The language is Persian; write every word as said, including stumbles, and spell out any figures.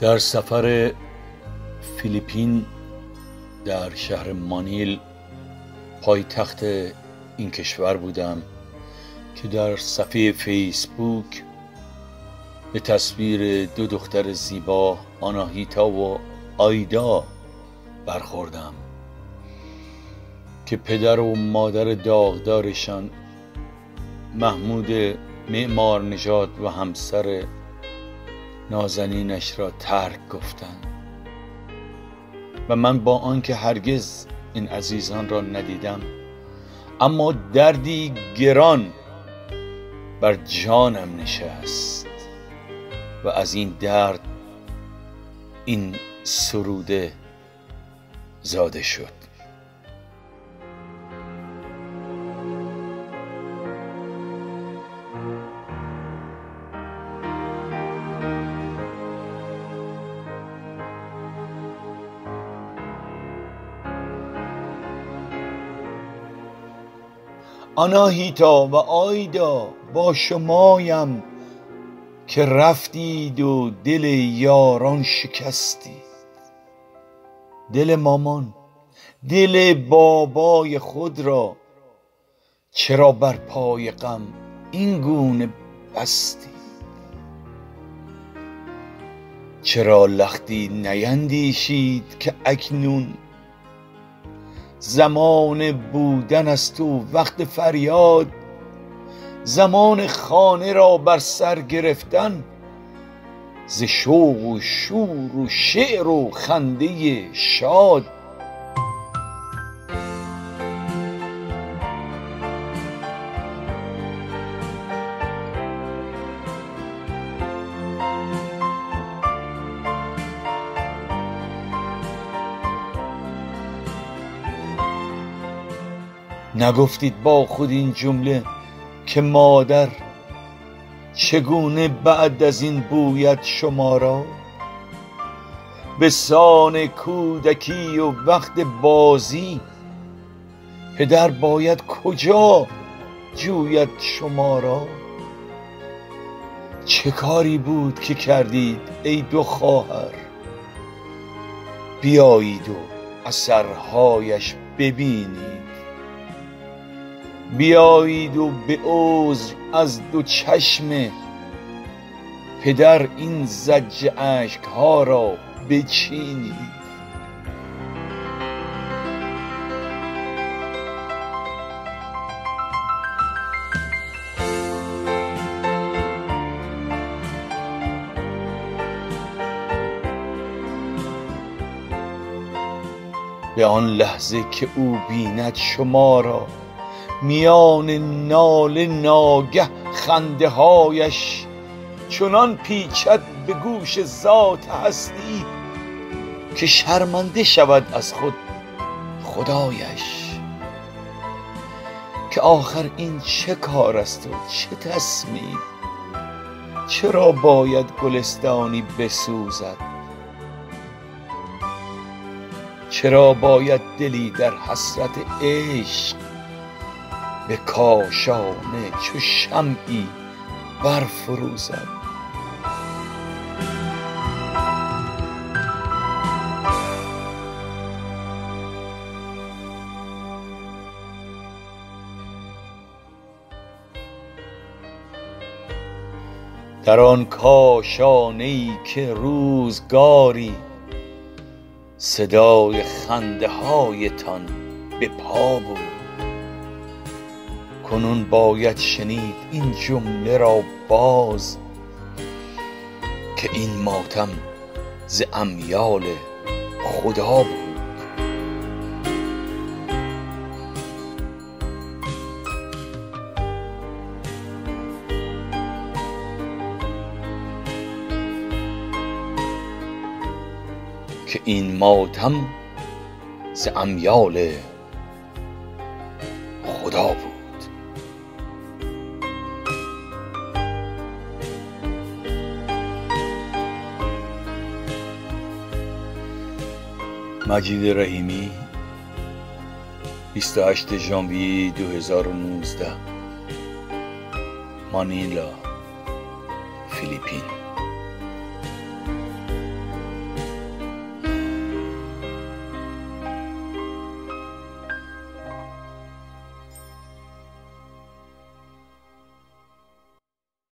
در سفر فیلیپین در شهر مانیل پایتخت این کشور بودم که در صفحه فیسبوک به تصویر دو دختر زیبا آناهیتا و آیدا برخوردم که پدر و مادر داغدارشان محمود معمار نژاد و همسر نازنینش را ترک گفتند و من با آنکه هرگز این عزیزان را ندیدم اما دردی گران بر جانم نشست و از این درد این سروده زاده شد. آناهیتا و آیدا، با شمایم که رفتید و دل یاران شکستید. دل مامان، دل بابای خود را چرا بر پای غم این گونه بستید؟ چرا لختی نیندیشید که اکنون زمان بودن است و وقت فریاد، زمان خانه را بر سر گرفتن، ز شوق و شور و شعر و خنده شاد. نگفتید با خود این جمله که مادر چگونه بعد از این بوید شما را؟ به سان کودکی و وقت بازی پدر باید کجا جوید شما را؟ چه کاری بود که کردید ای دو خواهر؟ بیایید و اثرهایش ببینید، بیایید و به عذر از دو چشم پدر این زج اشک ها را بچینید. به آن لحظه که او بیند شما را، میان ناله ناگه خنده هایش چنان پیچد به گوش ذات هستی که شرمنده شود از خود خدایش. که آخر این چه کار است و چه تصمیم؟ چرا باید گلستانی بسوزد؟ چرا باید دلی در حسرت عشق به کاشانه چو شمعی برفروزد؟ در آن کاشانه‌ای که روزگاری صدای خنده هایتان به پا بود، کنون باید شنید این جمله را باز که این ماتم ز امیال خدا بود. که این ماتم ز امیال خدا بود. مجید رحیمی، بیست و هشتم ژانویه دو هزار و نوزده، مانیلا، فیلیپین.